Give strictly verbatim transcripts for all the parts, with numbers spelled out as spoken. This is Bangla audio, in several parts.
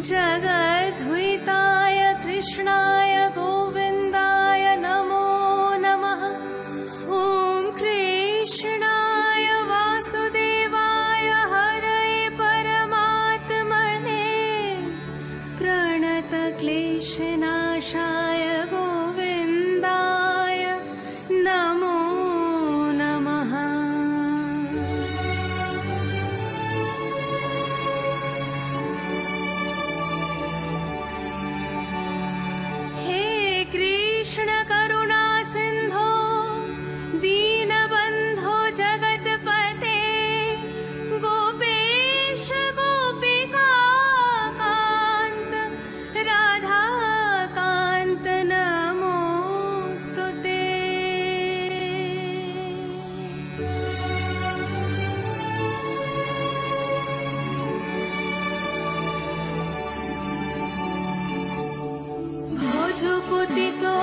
जगद्धिताय कृष्णाय गोविन्दाय नमो नमः। ॐ कृष्णाय वासुदेवाय हरये परमात्मने प्रणतक्लेशनाशाय गोविन्दाय नमो नमः। हे कृष्ण करुणा सिन्धो दीनबन्धो जगत्पते गोपेश गोपिकान्त राधाकान्त नमोऽस्तुते। भोजपतितो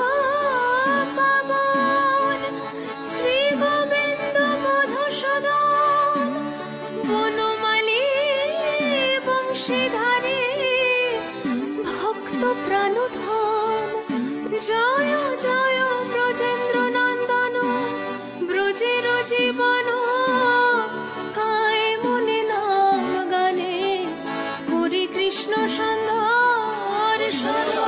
पावन श्री गोविन्द मधुसूदन বনমালী বংশীধারী ভক্ত প্রাণধন জয় জয় ব্রজেন্দ্র নন্দন ব্রজের জীবন কায় মনে নাম গানে হরি কৃষ্ণ সন্ধ্যার সরো।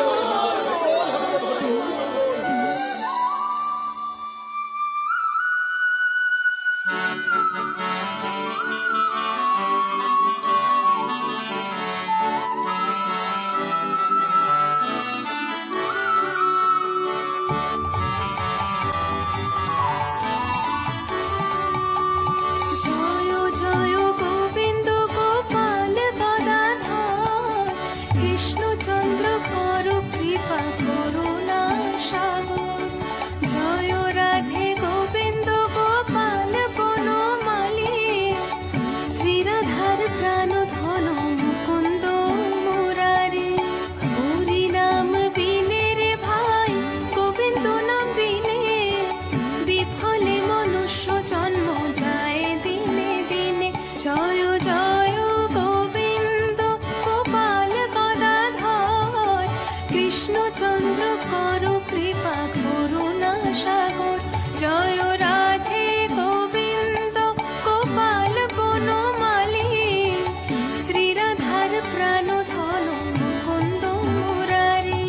জয় জয় গোবিন্দ গোপাল গদাধর কৃষ্ণচন্দ্র কর কৃপা করুণা সাগর। জয় রাধে গোবিন্দ গোপাল বনমালী শ্রীরাধার প্রাণ ধন মুকুন্দ মুরারি। হরি নাম বিনে রে ভাই গোবিন্দ নাম বিনে বিফলে মনুষ্য জন্ম যায় দিনে দিনে। জয় জয় গোবিন্দ গোপাল গদাধর কৃষ্ণচন্দ্র কর কৃপা করুণা সাগর। জয় রাধে গোবিন্দ গোপাল বনমালী শ্রীরাধার প্রাণ ধন মুকুন্দ মুরারি।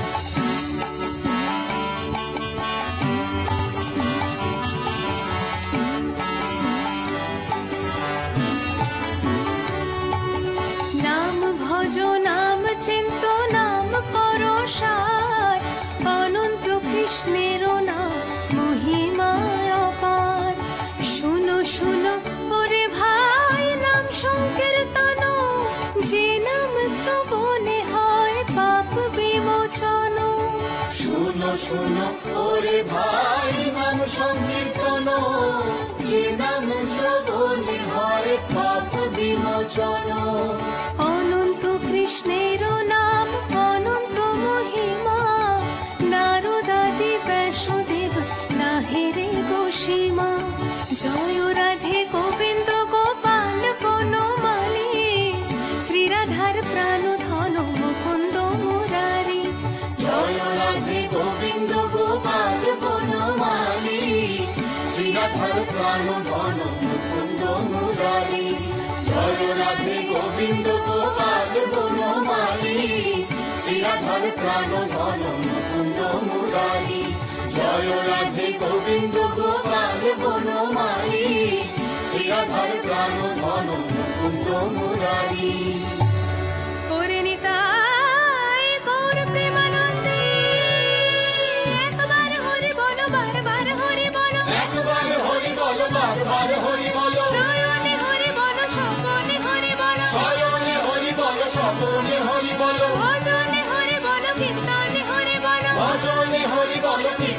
নাম ভজ নাম চিন্ত নাম করো সার অনন্ত কৃষ্ণের নাম মহিমা অপার। শুনো শুনো ওরে ভাই নাম সংকীর্তন যে নাম শ্রবণে হয় পাপ বিমোচন। শুনো শুনো ওরে ভাই নাম সংকীর্তন যে নাম শ্রবণে হয় পাপ বিমোচন। অনন্ত কৃষ্ণের নাম অনন্ত মহিমা নারদাদি ব্যাসদেব নাহেরে গোসীমা। জয় রাধে গোবিন্দ গোপাল বনমালী শ্রীরাধার প্রাণ ধন মুকুন্দ মুরারি। জয় রাধে গোবিন্দ গোপাল বনমালী শ্রীরাধার প্রাণ ধন মুকুন্দ মুরারি। জয় রাধে গোবিন্দ গোপাল বনমালী শ্রীরাধার প্রাণ ধন মুকুন্দ মুরারি। জয় রাধে গোবিন্দ গোপাল বনমালী শ্রীরাধার প্রাণ ধন মুকুন্দ মুরারি। ওরে নিতাই গৌর প্রেমানন্দে একবার হরি বলো বারবার হরি বলো। একবার হরি বলো বারবার হরি বলো। শয়নে হরি বলো স্বপনে হরি বলো। শয়নে হরি বলো স্বপনে হরি বলো। ভজনে হরি বলো কীর্তনে হরি বলো। ভজনে হরি বলো